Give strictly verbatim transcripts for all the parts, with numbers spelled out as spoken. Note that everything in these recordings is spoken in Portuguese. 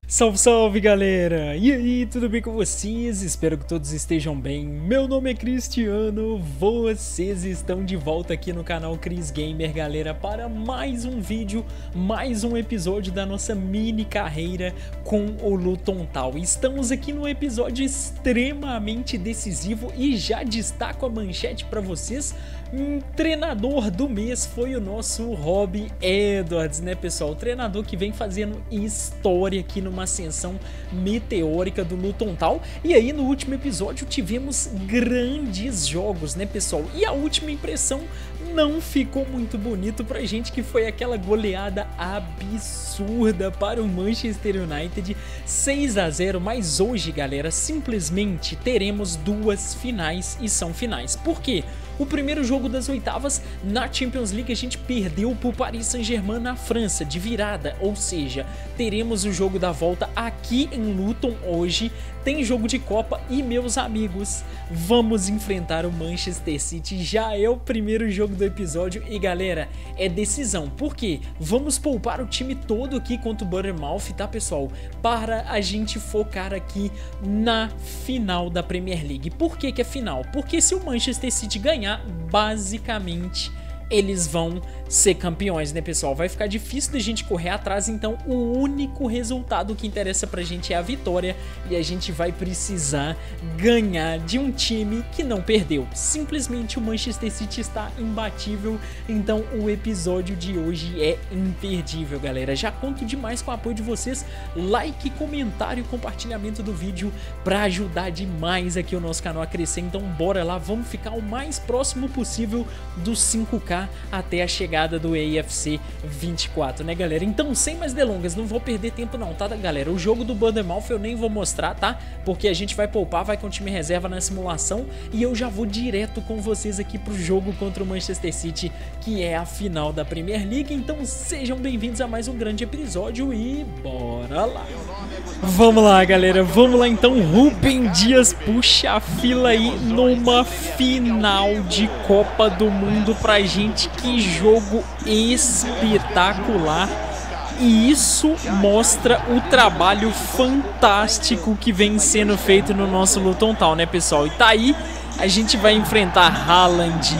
Salve, salve galera! E aí, tudo bem com vocês? Espero que todos estejam bem. Meu nome é Cristiano, vocês estão de volta aqui no canal Cris Gamer, galera, para mais um vídeo, mais um episódio da nossa mini carreira com o Luton Town. Estamos aqui num episódio extremamente decisivo e já destaco a manchete para vocês. Um treinador do mês foi o nosso Rob Edwards, né pessoal? O treinador que vem fazendo história aqui numa ascensão meteórica do Luton Town. E aí no último episódio tivemos grandes jogos, né pessoal? E a última impressão não ficou muito bonito pra gente, que foi aquela goleada absurda para o Manchester United, seis a zero. Mas hoje, galera, simplesmente teremos duas finais e são finais. Por quê? O primeiro jogo das oitavas na Champions League a gente perdeu para o Paris Saint-Germain na França de virada, ou seja, teremos o jogo da volta aqui em Luton hoje. Tem jogo de Copa e, meus amigos, vamos enfrentar o Manchester City. Já é o primeiro jogo do episódio e, galera, é decisão. Por quê? Vamos poupar o time todo aqui contra o Bournemouth, tá, pessoal? Para a gente focar aqui na final da Premier League. Por que que é final? Porque se o Manchester City ganhar, basicamente eles vão ser campeões, né pessoal? Vai ficar difícil da gente correr atrás, então o único resultado que interessa pra gente é a vitória e a gente vai precisar ganhar de um time que não perdeu. Simplesmente o Manchester City está imbatível, então o episódio de hoje é imperdível, galera. Já conto demais com o apoio de vocês, like, comentário e compartilhamento do vídeo pra ajudar demais aqui o nosso canal a crescer. Então bora lá, vamos ficar o mais próximo possível dos cinco K até a chegada do A F C vinte e quatro, né galera? Então sem mais delongas, não vou perder tempo não, tá galera? O jogo do Bournemouth eu nem vou mostrar, tá? Porque a gente vai poupar, vai com o time reserva na simulação e eu já vou direto com vocês aqui pro jogo contra o Manchester City, que é a final da Premier League. Então sejam bem-vindos a mais um grande episódio e bora lá! Vamos lá galera, vamos lá então. Rubem Dias puxa a fila aí numa final de Copa do Mundo pra gente. Que jogo espetacular! E isso mostra o trabalho fantástico que vem sendo feito no nosso Luton Town, né pessoal? E tá aí, a gente vai enfrentar Haaland,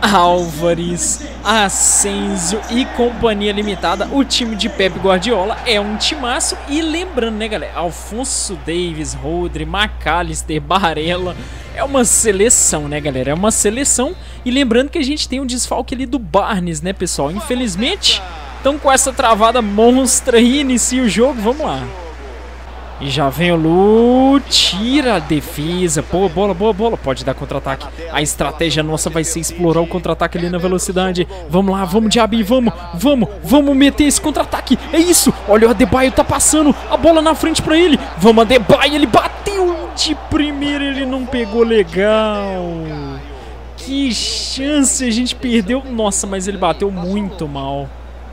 Álvares, Asensio e companhia limitada. O time de Pep Guardiola é um timaço. E lembrando, né galera, Alphonso Davies, Rodri, McAllister, Barella, é uma seleção, né galera, é uma seleção. E lembrando que a gente tem um desfalque ali do Barnes, né pessoal, infelizmente. Então com essa travada monstra aí, inicia o jogo, vamos lá. E já vem o Lu, tira a defesa, boa bola, boa bola, pode dar contra-ataque. A estratégia nossa vai ser explorar o contra-ataque ali na velocidade. Vamos lá, vamos Diaby, vamos, vamos, vamos meter esse contra-ataque. É isso, olha o Adebayo tá passando, a bola na frente pra ele. Vamos Adebayo, ele bateu de primeira, ele não pegou legal. Que chance, a gente perdeu, nossa, mas ele bateu muito mal.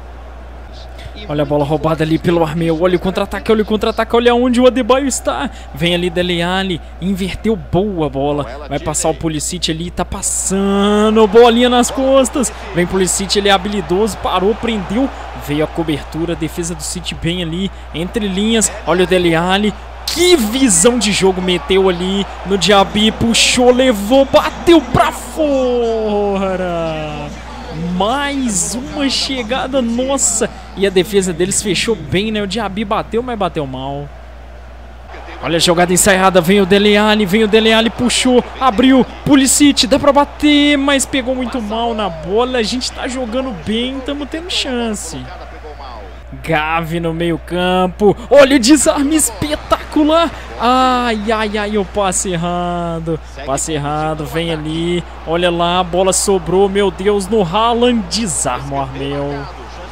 Olha a bola roubada ali pelo Armeu. Olha o contra-ataque, olha o contra-ataque. Olha onde o Adebayo está. Vem ali Dele Alli. Inverteu, boa bola. Vai passar o Pulisic ali. Tá passando. Bolinha nas costas. Vem Pulisic, ele é habilidoso. Parou, prendeu. Veio a cobertura. Defesa do City bem ali. Entre linhas. Olha o Dele Alli. Que visão de jogo, meteu ali no Diaby. Puxou, levou, bateu pra fora. Mais uma chegada, nossa. E a defesa deles fechou bem, né? O Diaby bateu, mas bateu mal. Olha a jogada ensaiada, vem o Dele Alli, vem o Dele Alli, puxou, abriu, Pulisic, dá pra bater, mas pegou muito mal na bola. A gente tá jogando bem, estamos tendo chance. Gavi no meio campo, olha o desarme espetacular. Ai, ai, ai, o passe errado. Passe errado, vem ali. Olha lá, a bola sobrou, meu Deus, no Haaland. Desarma o Armeu.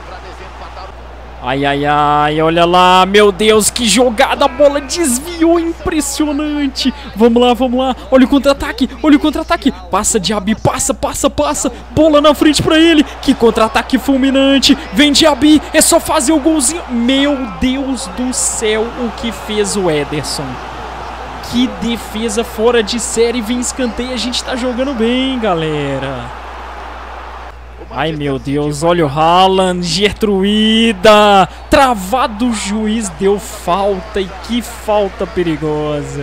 Ai, ai, ai, olha lá, meu Deus, que jogada, a bola desviou, impressionante. Vamos lá, vamos lá, olha o contra-ataque, olha o contra-ataque. Passa, Diaby, passa, passa, passa. Bola na frente pra ele, que contra-ataque fulminante. Vem, Diaby, é só fazer o golzinho. Meu Deus do céu, o que fez o Ederson. Que defesa fora de série, vem escanteio, a gente tá jogando bem, galera. Ai, meu Deus, olha o Haaland, Gertruida, travado, o juiz deu falta, e que falta perigosa.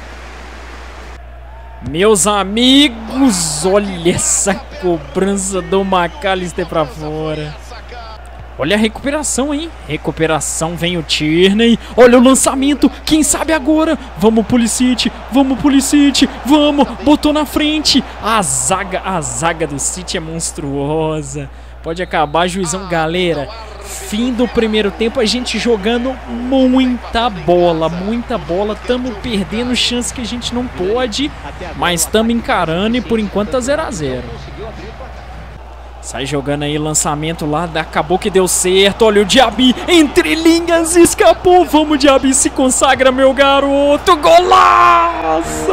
Meus amigos, olha essa cobrança do McAllister pra fora. Olha a recuperação, hein? Recuperação, vem o Tierney. Olha o lançamento, quem sabe agora? Vamos, Pulisic, vamos, Pulisic, vamos. Botou na frente. A zaga, a zaga do City é monstruosa. Pode acabar, juizão. Galera, fim do primeiro tempo, a gente jogando muita bola, muita bola. Tamo perdendo chance que a gente não pode, mas tamo encarando e por enquanto tá zero a zero. Sai jogando aí, lançamento lá, acabou que deu certo. Olha o Diaby, entre linhas, escapou. Vamos, Diaby, se consagra, meu garoto. Golaço!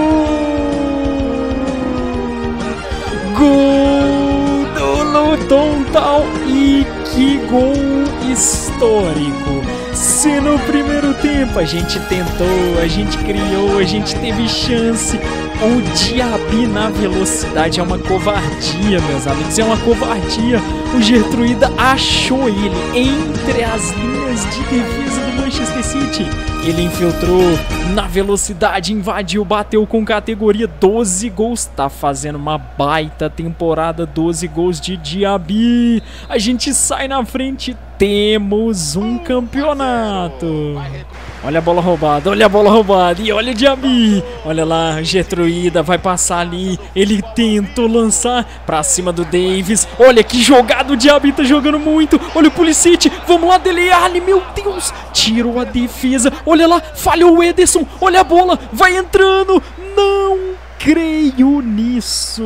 Gol do Luton Town. E que gol histórico. Se no primeiro tempo a gente tentou, a gente criou, a gente teve chance, o Diaby na velocidade é uma covardia, meus amigos, é uma covardia. O Gertruida achou ele entre as linhas de defesa do Manchester City. Ele infiltrou na velocidade, invadiu, bateu com categoria, doze gols. Tá fazendo uma baita temporada, doze gols de Diaby. A gente sai na frente, temos um campeonato. Olha a bola roubada, olha a bola roubada. E olha o Diaby. Olha lá, Gertruida vai passar ali. Ele tentou lançar pra cima do Davis. Olha que jogada, o Diaby tá jogando muito. Olha o Pulisic, vamos lá, Dele Alli, meu Deus. Tirou a defesa, olha lá, falhou o Ederson. Olha a bola, vai entrando. Não creio nisso.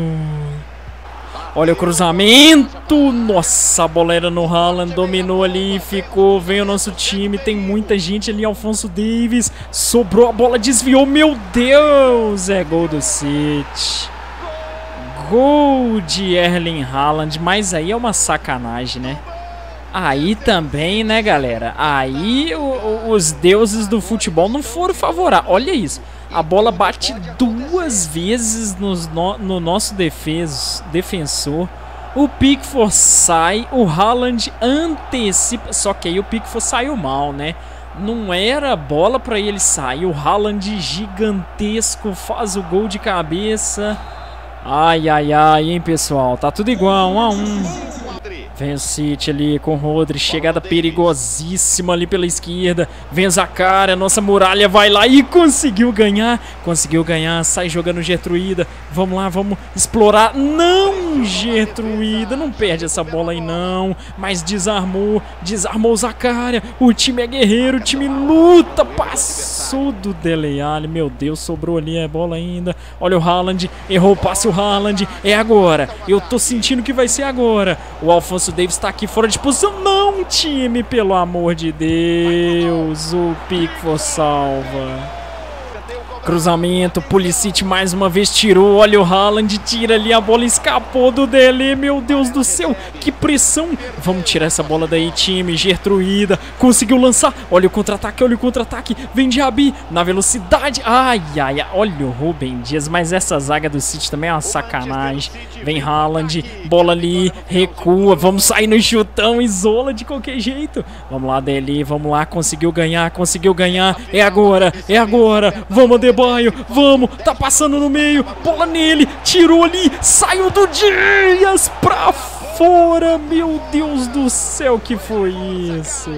Olha o cruzamento. Nossa, a bola era no Haaland. Dominou ali, ficou. Vem o nosso time. Tem muita gente ali. Alphonso Davies. Sobrou a bola, desviou. Meu Deus. É gol do City. Gol de Erling Haaland. Mas aí é uma sacanagem, né? Aí também, né, galera? Aí o, o, os deuses do futebol não foram favoráveis. Olha isso. A bola bate duas vezes nos, no, no nosso defes, defensor. O Pickford sai, o Haaland antecipa. Só que aí o Pickford saiu mal, né? Não era bola para ele sair. O Haaland gigantesco faz o gol de cabeça. Ai, ai, ai, hein, pessoal? Tá tudo igual, um a um. Vem o City ali com o Rodri, chegada perigosíssima ali pela esquerda. Vem o Zaccaria, nossa muralha vai lá e conseguiu ganhar. Conseguiu ganhar, sai jogando Gertruida. Vamos lá, vamos explorar. Não, Gertruida, não perde essa bola aí não. Mas desarmou, desarmou o Zaccaria. O time é guerreiro, o time luta. Passou do Dele Alli, meu Deus, sobrou ali a bola ainda. Olha o Haaland, errou o passe o Haaland. É agora, eu tô sentindo que vai ser agora. O Alphonso Davies tá aqui fora de posição. Não, time, pelo amor de Deus. O Pickford salva. Cruzamento, Pulisic mais uma vez tirou. Olha o Haaland, tira ali, a bola escapou do Dele. Meu Deus do céu, que pressão. Vamos tirar essa bola daí, time. Gertruida conseguiu lançar. Olha o contra-ataque, olha o contra-ataque. Vem Diaby na velocidade. Ai, ai, ai. Olha o Rúben Dias, mas essa zaga do City também é uma sacanagem. Vem Haaland, bola ali, recua. Vamos sair no chutão, isola de qualquer jeito. Vamos lá, Dele, vamos lá. Conseguiu ganhar, conseguiu ganhar. É agora, é agora. Vamos, Adebayo, vamos, tá passando no meio, bola nele, tirou ali, saiu do Dias pra fora, meu Deus do céu, que foi isso?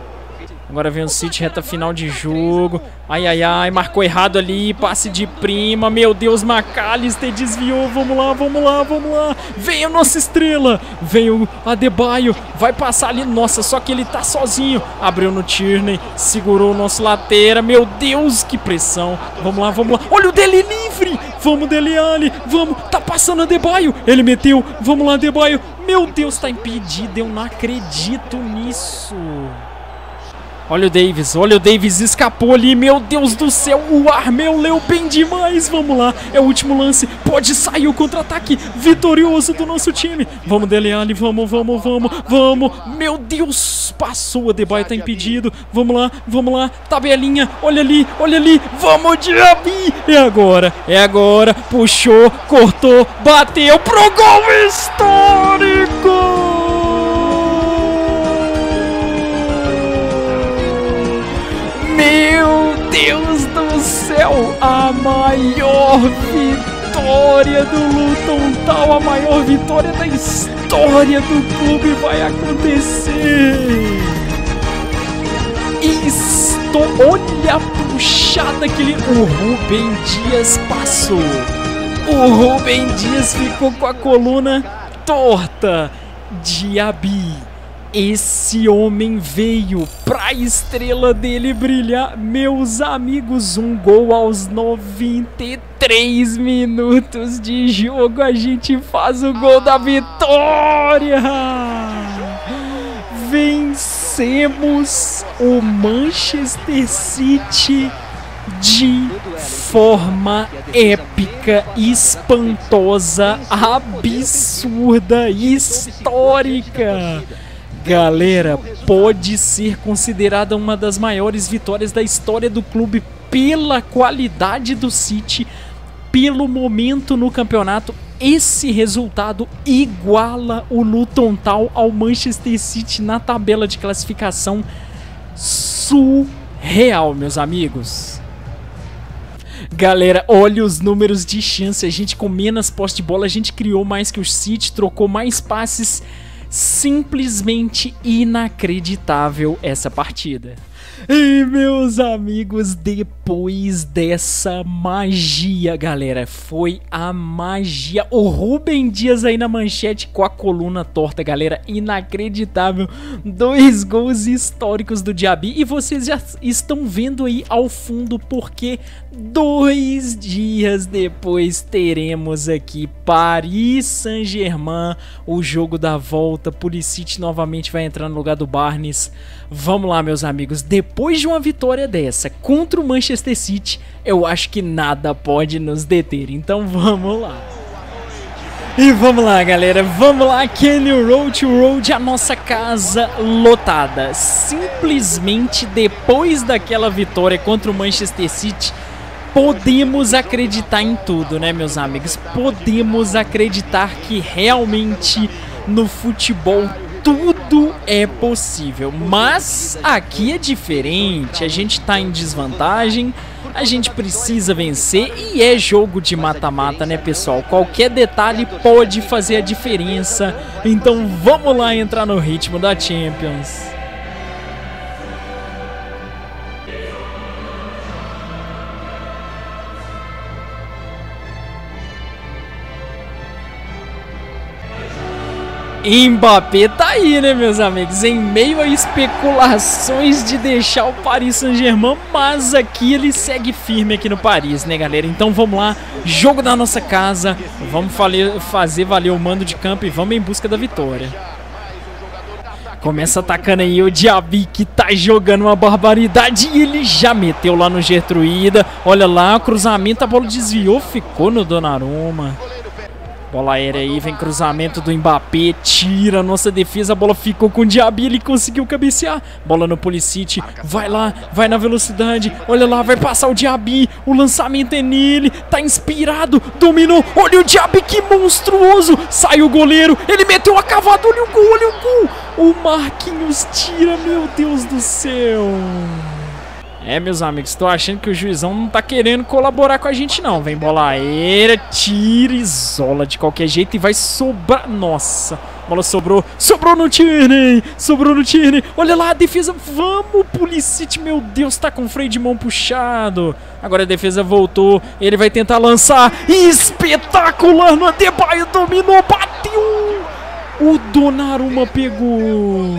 Agora vem o City, reta final de jogo. Ai, ai, ai, marcou errado ali, passe de prima. Meu Deus, McAllister desviou. Vamos lá, vamos lá, vamos lá. Vem a nossa estrela. Vem o Adebayo, vai passar ali. Nossa, só que ele tá sozinho. Abriu no Tierney, segurou o nosso lateral. Meu Deus, que pressão. Vamos lá, vamos lá. Olha o Dele livre. Vamos, Dele Alli, vamos. Tá passando o Adebayo. Ele meteu. Vamos lá, Adebayo. Meu Deus, tá impedido. Eu não acredito nisso. Olha o Davies, olha o Davies, escapou ali, meu Deus do céu, o Armel leu bem demais, vamos lá, é o último lance, pode sair o contra-ataque vitorioso do nosso time, vamos Dele Alli, vamos, vamos, vamos, vamos, meu Deus, passou, o Adebayo tá impedido, vamos lá, vamos lá, tabelinha, olha ali, olha ali, vamos Diaby, é agora, é agora, puxou, cortou, bateu pro gol histórico! a maior vitória do Luton Town, a maior vitória da história do clube vai acontecer. Estou... Olha a puxada que ele... O Rúben Dias passou. O Rúben Dias ficou com a coluna torta. Diaby, esse homem veio pra estrela dele brilhar. Meus amigos, um gol aos noventa e três minutos de jogo. A gente faz o gol da vitória. Vencemos o Manchester City de forma épica, espantosa, absurda, histórica. Galera, pode ser considerada uma das maiores vitórias da história do clube pela qualidade do City, pelo momento no campeonato. Esse resultado iguala o Luton Town ao Manchester City na tabela de classificação. Surreal, meus amigos. Galera, olha os números de chance. A gente com menos posse de bola, a gente criou mais que o City, trocou mais passes. Simplesmente inacreditável essa partida. E meus amigos, depois dessa magia, galera, foi a magia. O Rúben Dias aí na manchete com a coluna torta, galera, inacreditável. Dois gols históricos do Diaby. E vocês já estão vendo aí ao fundo porque dois dias depois teremos aqui Paris Saint-Germain, o jogo da volta. Pulisic novamente vai entrar no lugar do Barnes. Vamos lá, meus amigos, depois de uma vitória dessa contra o Manchester City, eu acho que nada pode nos deter, então vamos lá. E vamos lá, galera, vamos lá, Kenny Road to Road, a nossa casa lotada. Simplesmente depois daquela vitória contra o Manchester City, podemos acreditar em tudo, né, meus amigos? Podemos acreditar que realmente no futebol tudo é possível, mas aqui é diferente, a gente tá em desvantagem, a gente precisa vencer e é jogo de mata-mata, né, pessoal? Qualquer detalhe pode fazer a diferença, então vamos lá entrar no ritmo da Champions. Mbappé tá aí, né, meus amigos, em meio a especulações de deixar o Paris Saint-Germain, mas aqui ele segue firme aqui no Paris, né, galera? Então vamos lá, jogo da nossa casa, vamos fazer valer o mando de campo e vamos em busca da vitória. Começa atacando aí o Diaby, que tá jogando uma barbaridade e ele já meteu lá no Gertruida. Olha lá, o cruzamento, a bola desviou, ficou no Donnarumma. Bola aérea aí, vem cruzamento do Mbappé, tira a nossa defesa, a bola ficou com o Diaby, ele conseguiu cabecear. Bola no Pulisic, vai lá, vai na velocidade, olha lá, vai passar o Diaby, o lançamento é nele, tá inspirado, dominou, olha o Diaby, que monstruoso, sai o goleiro, ele meteu a cavada, olha o gol, olha o gol, o Marquinhos tira, meu Deus do céu. É, meus amigos, tô achando que o juizão não tá querendo colaborar com a gente não. Vem bola aérea, tira, isola de qualquer jeito e vai sobrar. Nossa, bola sobrou, sobrou no Tierney, sobrou no Tierney. Olha lá a defesa, vamos, Pulisic, meu Deus, tá com o freio de mão puxado. Agora a defesa voltou, ele vai tentar lançar. Espetacular no Adebayo, dominou, bateu. O Donnarumma pegou.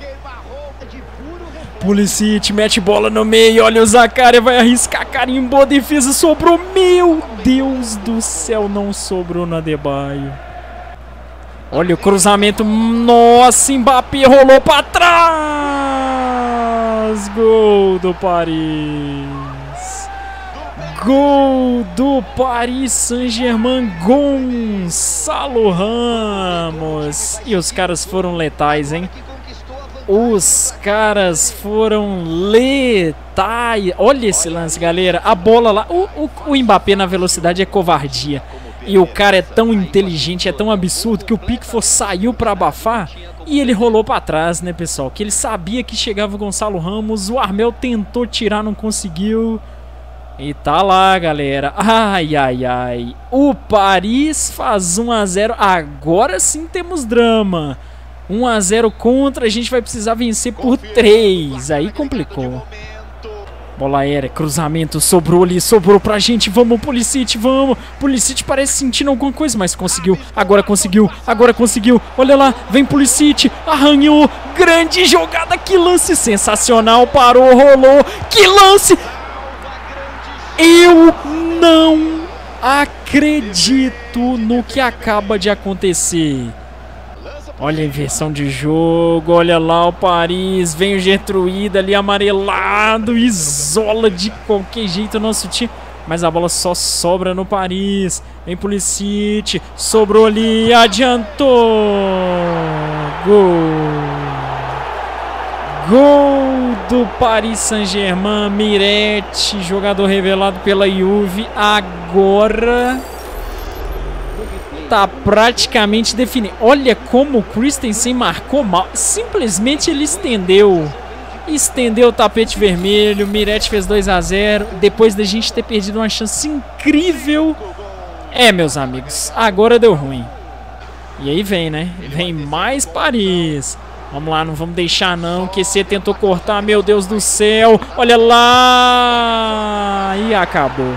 Pulisic mete bola no meio, olha o Zakaria, vai arriscar, carimbou a defesa, sobrou, meu Deus do céu, não sobrou no Adebayo. Olha o cruzamento, nossa, Mbappé rolou pra trás, gol do Paris, gol do Paris Saint-Germain, Gonçalo Ramos, e os caras foram letais, hein? Os caras foram letais. Olha esse lance, galera. A bola lá. O, o, o Mbappé na velocidade é covardia. E o cara é tão inteligente, é tão absurdo que o Pickford saiu pra abafar e ele rolou pra trás, né, pessoal? Que ele sabia que chegava o Gonçalo Ramos. O Armel tentou tirar, não conseguiu. E tá lá, galera. Ai, ai, ai. O Paris faz um a zero. Agora sim temos drama. um a zero contra. A gente vai precisar vencer por três. Aí complicou. Bola aérea, cruzamento. Sobrou ali, sobrou pra gente. Vamos, Pulisic, vamos. Pulisic parece sentindo alguma coisa, mas conseguiu. Agora conseguiu, agora conseguiu. Olha lá, vem Pulisic. Arranhou. Grande jogada. Que lance sensacional. Parou, rolou. Que lance. Eu não acredito no que acaba de acontecer. Olha a inversão de jogo. Olha lá o Paris. Vem o Gertruida ali amarelado. Isola de qualquer jeito o nosso time. Mas a bola só sobra no Paris. Vem Pulisic. Sobrou ali. Adiantou. Gol. Gol do Paris Saint-Germain. Miretti, jogador revelado pela Juve. Agora tá praticamente definido. Olha como o Christensen marcou mal. Simplesmente ele estendeu. Estendeu o tapete vermelho. Miretti fez dois a zero. Depois da gente ter perdido uma chance incrível. É, meus amigos, agora deu ruim. E aí vem, né? Vem mais Paris. Vamos lá, não vamos deixar não. Q C tentou cortar, meu Deus do céu. Olha lá. E acabou.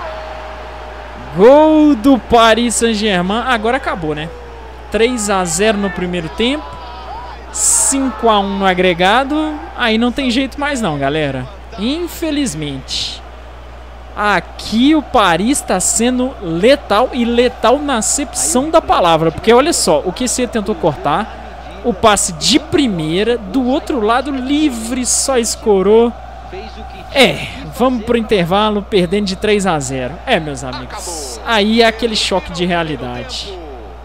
Gol do Paris Saint-Germain. Agora acabou, né? três a zero no primeiro tempo. cinco a um no agregado. Aí não tem jeito mais não, galera. Infelizmente. Aqui o Paris está sendo letal. E letal na acepção da palavra. Porque olha só, o Q C tentou cortar. O passe de primeira, do outro lado livre, só escorou. É, vamos pro intervalo, perdendo de três a zero. É, meus amigos, aí é aquele choque de realidade.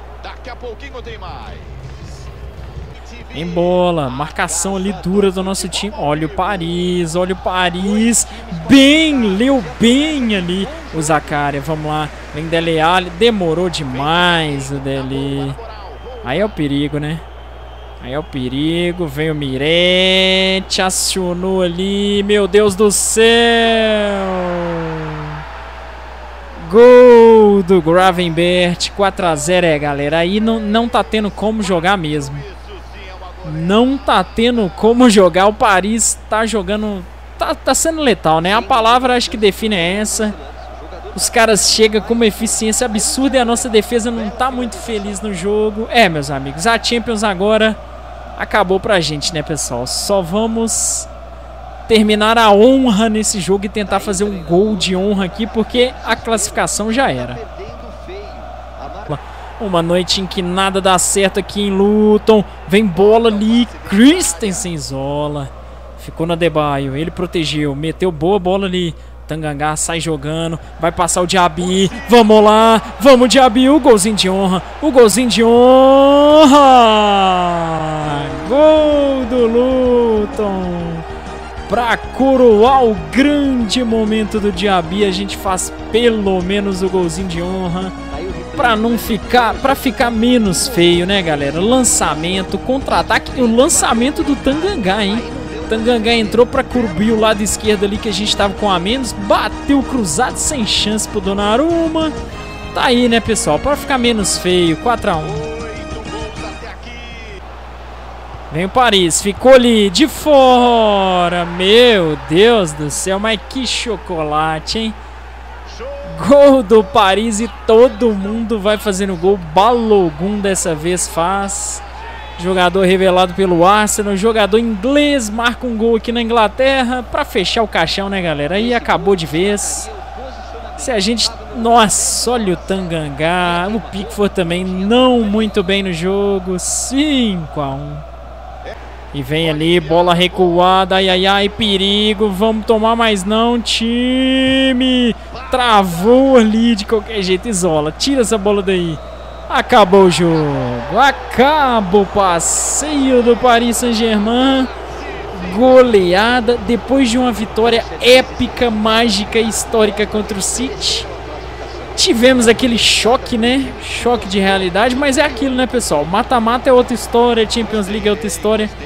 Em bola, marcação ali dura do nosso time. Olha o Paris, olha o Paris. Bem, leu bem ali o Zakaria. Vamos lá, vem Dele Alli. Demorou demais o Dele. Aí é o perigo, né? Aí é o perigo, vem o Miretti, acionou ali, meu Deus do céu! Gol do Gravenberch, quatro a zero, é, galera, aí não, não tá tendo como jogar mesmo. Não tá tendo como jogar, o Paris tá jogando, tá, tá sendo letal, né? A palavra acho que define é essa. Os caras chegam com uma eficiência absurda e a nossa defesa não tá muito feliz no jogo. É, meus amigos, a Champions agora acabou pra gente, né, pessoal? Só vamos terminar a honra nesse jogo e tentar fazer um gol de honra aqui, porque a classificação já era. Uma noite em que nada dá certo aqui em Luton. Vem bola ali, Christensen isola. Ficou na Adebayo, ele protegeu, meteu boa bola ali. Tanganga sai jogando, vai passar o Diaby, vamos lá, vamos Diaby, o golzinho de honra, o golzinho de honra, gol do Luton, pra coroar o grande momento do Diaby, a gente faz pelo menos o golzinho de honra, pra não ficar, pra ficar menos feio, né, galera, lançamento, contra-ataque e o lançamento do Tanganga, hein. Tanganga entrou para cobrir o lado esquerdo ali que a gente estava com a menos. Bateu cruzado sem chance pro Donnarumma. Tá aí, né, pessoal? Para ficar menos feio. quatro a um. Vem o Paris. Ficou ali de fora. Meu Deus do céu. Mas que chocolate, hein? Gol do Paris e todo mundo vai fazendo gol. Balogun dessa vez faz. Jogador revelado pelo Arsenal, jogador inglês, marca um gol aqui na Inglaterra para fechar o caixão, né, galera? Aí acabou de vez. Se a gente... Nossa, olha o Tanganga, o Pickford também não muito bem no jogo, cinco a um. E vem ali, bola recuada, ai, ai, ai, perigo, vamos tomar mais não, time. Travou ali de qualquer jeito, isola, tira essa bola daí. Acabou o jogo, acaba o passeio do Paris Saint-Germain, goleada depois de uma vitória épica, mágica e histórica contra o City. Tivemos aquele choque, né? Choque de realidade, mas é aquilo, né, pessoal? Mata-mata é outra história, Champions League é outra história.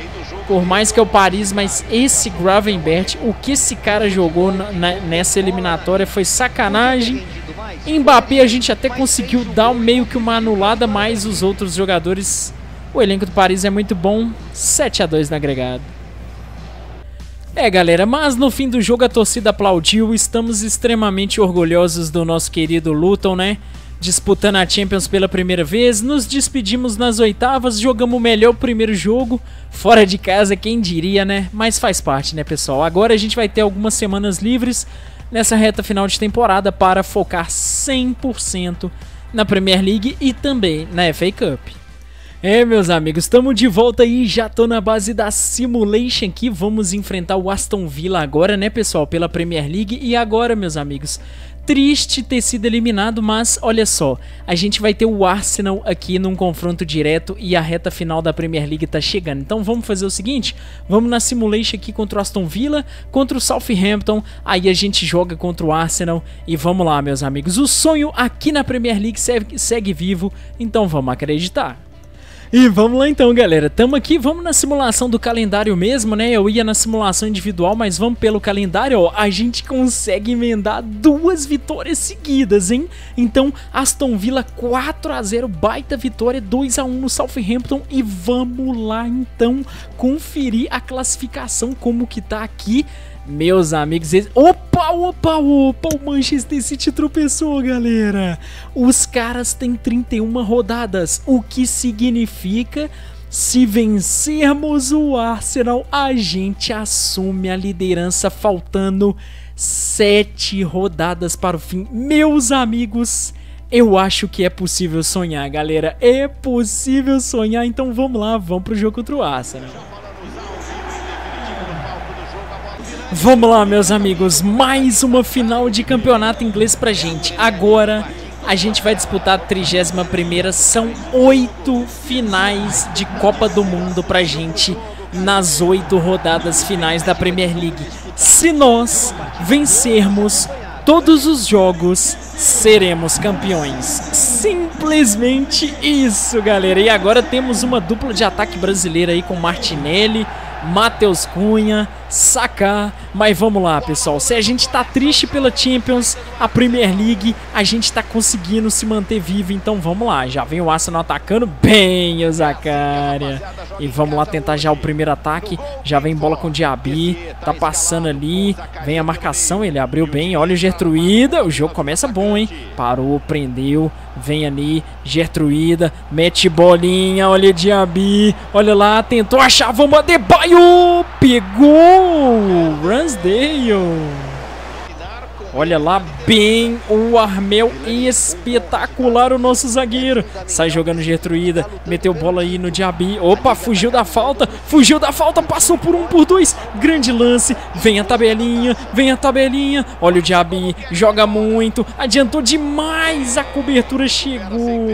Por mais que é o Paris, mas esse Gravenberch, o que esse cara jogou na, na, nessa eliminatória foi sacanagem. Mbappé a gente até conseguiu dar meio que uma anulada, mas os outros jogadores, o elenco do Paris é muito bom. sete a dois no agregado. É, galera, mas no fim do jogo a torcida aplaudiu. Estamos extremamente orgulhosos do nosso querido Luton, né? Disputando a Champions pela primeira vez. Nos despedimos nas oitavas, jogamos melhor o primeiro jogo. Fora de casa, quem diria, né? Mas faz parte, né, pessoal? Agora a gente vai ter algumas semanas livres nessa reta final de temporada para focar cem por cento na Premier League e também na F A Cup. É, meus amigos, estamos de volta aí, já tô na base da Simulation aqui, vamos enfrentar o Aston Villa agora, né, pessoal, pela Premier League. E agora, meus amigos, triste ter sido eliminado, mas olha só, a gente vai ter o Arsenal aqui num confronto direto e a reta final da Premier League tá chegando. Então vamos fazer o seguinte, vamos na Simulation aqui contra o Aston Villa, contra o Southampton, aí a gente joga contra o Arsenal e vamos lá, meus amigos. O sonho aqui na Premier League segue, segue vivo, então vamos acreditar. E vamos lá então, galera, tamo aqui, vamos na simulação do calendário mesmo, né? Eu ia na simulação individual, mas vamos pelo calendário, ó. A gente consegue emendar duas vitórias seguidas, hein? Então, Aston Villa quatro a zero, baita vitória, dois a um no Southampton. E vamos lá então conferir a classificação, como que tá aqui. Meus amigos, opa, opa, opa, o Manchester City tropeçou, galera. Os caras têm trinta e uma rodadas, o que significa, se vencermos o Arsenal, a gente assume a liderança faltando sete rodadas para o fim. Meus amigos, eu acho que é possível sonhar, galera, é possível sonhar, então vamos lá, vamos pro jogo contra o Arsenal. Vamos lá, meus amigos, mais uma final de campeonato inglês pra gente. Agora a gente vai disputar a trigésima primeira, são oito finais de Copa do Mundo pra gente nas oito rodadas finais da Premier League. Se nós vencermos todos os jogos, seremos campeões. Simplesmente isso, galera. E agora temos uma dupla de ataque brasileira aí com Martinelli, Matheus Cunha, Saka. Mas vamos lá, pessoal, se a gente tá triste pela Champions, a Premier League, a gente tá conseguindo se manter vivo, então vamos lá. Já vem o Arsenal atacando bem o Zakaria. E vamos lá tentar já o primeiro ataque. Já vem bola com o Diaby, tá passando ali, vem a marcação, ele abriu bem, olha o Gertruida, o jogo começa bom, hein? Parou, prendeu, vem ali, Gertruida, mete bolinha, olha o Diaby, olha lá, tentou achar, vamos Adebayo, pegou, Ramsdale. Olha lá, bem o Armel, espetacular o nosso zagueiro. Sai jogando Gertruida, meteu bola aí no Diaby. Opa, fugiu da falta, fugiu da falta, passou por um, por dois. Grande lance, vem a tabelinha, vem a tabelinha. Olha o Diaby, joga muito, adiantou demais, a cobertura chegou.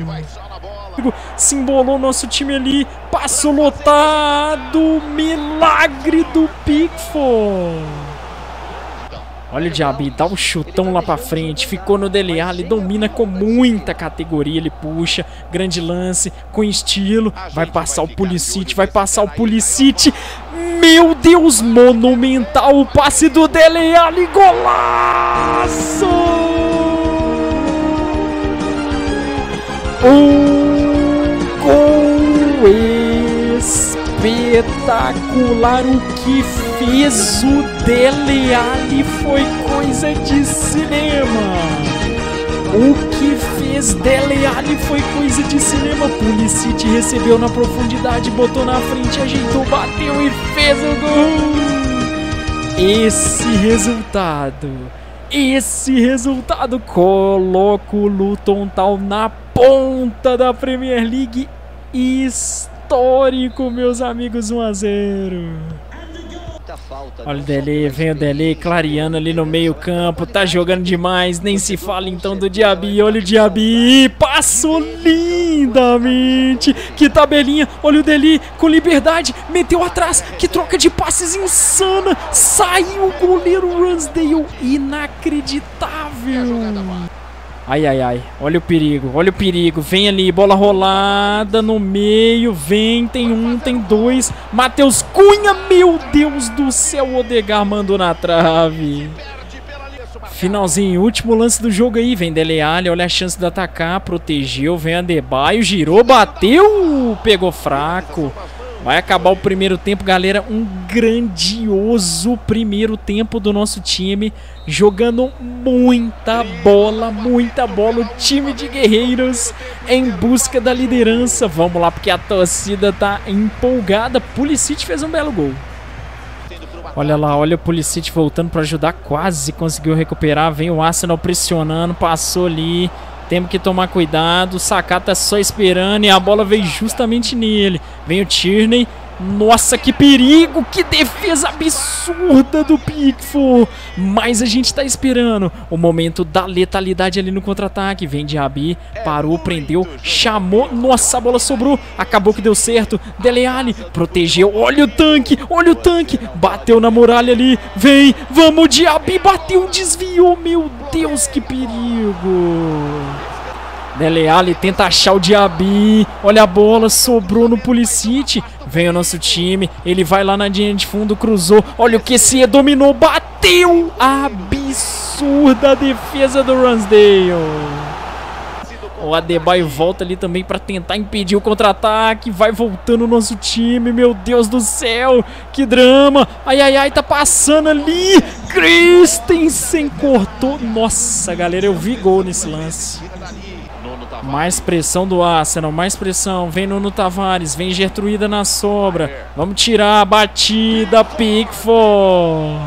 Se embolou nosso time ali, passo lotado, milagre do Pickford. Olha o Diaby, dá um chutão lá pra frente, ficou no Dele Alli, domina com muita categoria, ele puxa, grande lance, com estilo, vai passar o Pulisic, vai passar o Pulisic, meu Deus, monumental o passe do Dele Alli, golaço! Um gol espetacular, o que fez o Dele Alli foi coisa de cinema. O que fez Dele Alli foi coisa de cinema. Pulisic recebeu na profundidade, botou na frente, ajeitou, bateu e fez o gol. Esse resultado, esse resultado coloca o Luton Town na ponta da Premier League. Histórico, meus amigos, um a zero. Olha o Dele, vem o Dele, clareando ali no meio campo, tá jogando demais, nem se fala então do Diaby, olha o Diaby, passou lindamente, que tabelinha, olha o Dele com liberdade, meteu atrás, que troca de passes insana, saiu o goleiro Ramsdale, inacreditável. Ai, ai, ai. Olha o perigo, olha o perigo. Vem ali, bola rolada no meio. Vem, tem um, tem dois. Matheus Cunha, meu Deus do céu. O Odegaard mandou na trave. Finalzinho, último lance do jogo aí. Vem Dele Alli, olha a chance de atacar. Protegeu, vem Adebayo, girou, bateu. Pegou fraco. Vai acabar o primeiro tempo, galera. Um grandioso primeiro tempo do nosso time. Jogando muita bola, muita bola. O time de guerreiros em busca da liderança. Vamos lá, porque a torcida tá empolgada. Pulisic fez um belo gol. Olha lá, olha o Pulisic voltando para ajudar. Quase conseguiu recuperar. Vem o Arsenal pressionando, passou ali. Temos que tomar cuidado. O Saka tá só esperando e a bola veio justamente nele. Vem o Tierney. Nossa, que perigo! Que defesa absurda do Pickford! Mas a gente tá esperando o momento da letalidade ali no contra-ataque. Vem Diaby, parou, prendeu, chamou. Nossa, a bola sobrou. Acabou que deu certo. Dele Alli protegeu. Olha o tanque, olha o tanque. Bateu na muralha ali. Vem, vamos, Diaby. Bateu, desviou. Meu Deus, que perigo! Dele Alli tenta achar o Diaby. Olha a bola, sobrou no Pulisic. Vem o nosso time. Ele vai lá na linha de fundo, cruzou. Olha o Q C, dominou, bateu. Absurda a defesa do Ramsdale. O Adebayo volta ali também para tentar impedir o contra-ataque. Vai voltando o nosso time. Meu Deus do céu. Que drama. Ai, ai, ai. Tá passando ali. Christensen cortou. Nossa, galera. Eu vi gol nesse lance. Mais pressão do Arsenal. Mais pressão. Vem Nuno Tavares. Vem Gertruida na sobra. Vamos tirar a batida. Pickford.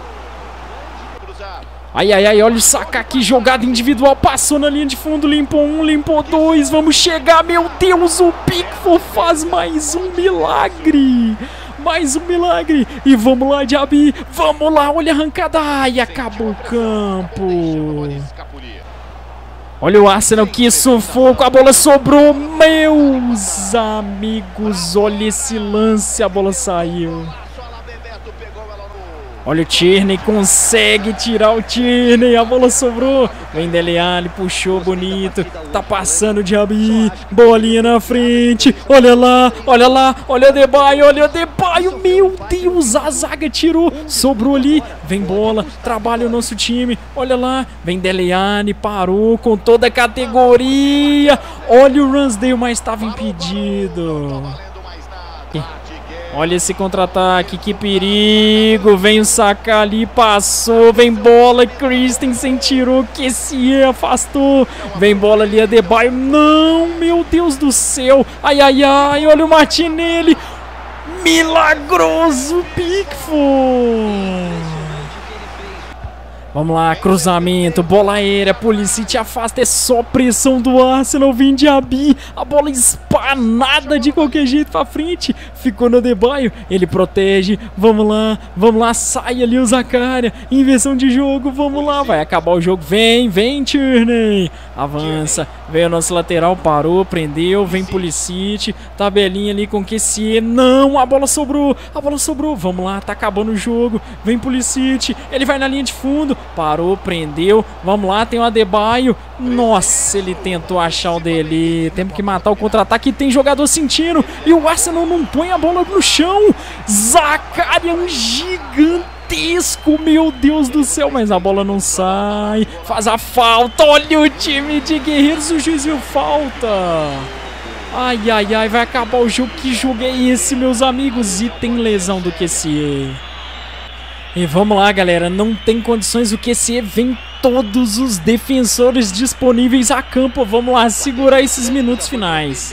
Ai, ai, ai, olha o Saka aqui, jogada individual, passou na linha de fundo, limpou um, limpou dois, vamos chegar, meu Deus, o Pickford faz mais um milagre, mais um milagre, e vamos lá, Diaby, vamos lá, olha a arrancada, ai, acabou o campo. Olha o Arsenal, que sufoco, a bola sobrou, meus amigos, olha esse lance, a bola saiu. Olha o Tierney, consegue tirar o Tierney, a bola sobrou. Vem Dele Alli, puxou bonito, tá passando o Diaby, bolinha na frente, olha lá, olha lá, olha o Adebayo, olha o Adebayo, meu Deus, a zaga tirou, sobrou ali, vem bola, trabalha o nosso time, olha lá, vem Dele Alli, parou com toda a categoria, olha o Ramsdale, mas estava impedido. Olha esse contra-ataque, que perigo, vem o Saka ali, passou, vem bola, Christensen tirou, que se afastou, vem bola ali, Adebayo, não, meu Deus do céu, ai, ai, ai, olha o Martinelli, milagroso Pickford. Vamos lá, cruzamento, bola aérea, Pulisic afasta, é só pressão do Arsenal, vem Diaby, a bola espanada de qualquer jeito pra frente, ficou no Adebayo, ele protege, vamos lá, vamos lá, sai ali o Zakaria, inversão de jogo, vamos lá, vai acabar o jogo, vem, vem Tierney, avança, vem o nosso lateral, parou, prendeu, vem Pulisic, tabelinha ali com o Q C, não, a bola sobrou, a bola sobrou, vamos lá, tá acabando o jogo, vem Pulisic, ele vai na linha de fundo, parou, prendeu, vamos lá, tem o Adebayo, nossa, ele tentou achar o dele, temos que matar o contra-ataque, tem jogador sentindo, e o Arsenal não põe a bola no chão, Zakaria, um gigantesco, meu Deus do céu, mas a bola não sai, faz a falta, olha o time de guerreiros, o juiz viu falta. Ai, ai, ai, vai acabar o jogo, que jogo é esse, meus amigos, e tem lesão do Q C. E vamos lá, galera, não tem condições, o Q C vem todos os defensores disponíveis a campo, vamos lá, segurar esses minutos finais.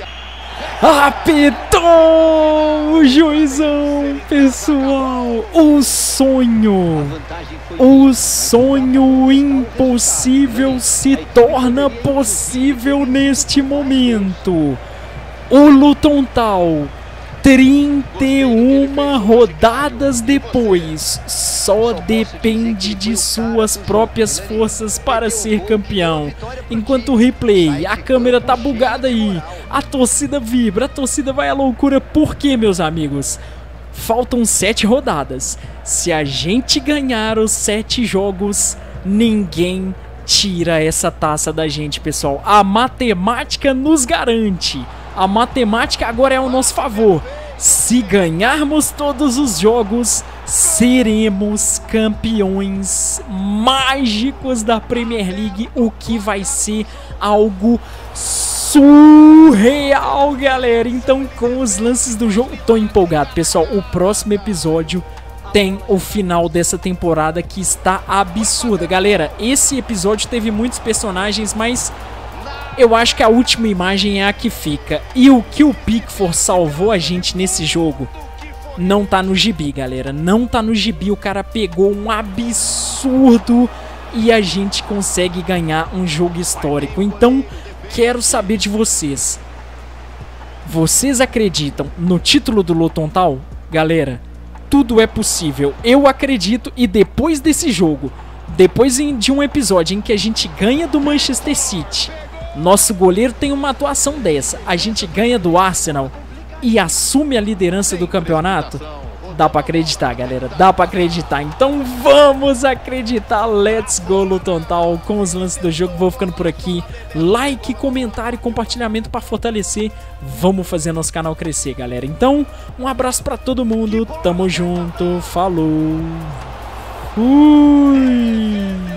Apitou o juizão, pessoal, o sonho, o sonho impossível se torna possível neste momento. O Luton Town, trinta e uma rodadas depois, só depende de suas próprias forças para ser campeão. Enquanto o replay, a câmera tá bugada aí, a torcida vibra, a torcida vai à loucura. Por quê, meus amigos? Faltam sete rodadas. Se a gente ganhar os sete jogos, ninguém tira essa taça da gente, pessoal. A matemática nos garante. A matemática agora é ao nosso favor. Se ganharmos todos os jogos, seremos campeões mágicos da Premier League, o que vai ser algo surreal, galera. Então, com os lances do jogo, tô empolgado, pessoal. O próximo episódio tem o final dessa temporada que está absurda, galera. Esse episódio teve muitos personagens, mas eu acho que a última imagem é a que fica. E o que o Pickford salvou a gente nesse jogo não tá no gibi, galera. Não tá no gibi. O cara pegou um absurdo e a gente consegue ganhar um jogo histórico. Então, quero saber de vocês. Vocês acreditam no título do Luton Town? Galera, tudo é possível. Eu acredito, e depois desse jogo, depois de um episódio em que a gente ganha do Manchester City, nosso goleiro tem uma atuação dessa, a gente ganha do Arsenal e assume a liderança do campeonato, dá pra acreditar, galera, dá pra acreditar. Então vamos acreditar. Let's go, Luton Town. Com os lances do jogo, vou ficando por aqui. Like, comentário e compartilhamento pra fortalecer. Vamos fazer nosso canal crescer, galera. Então, um abraço pra todo mundo. Tamo junto. Falou. Fui.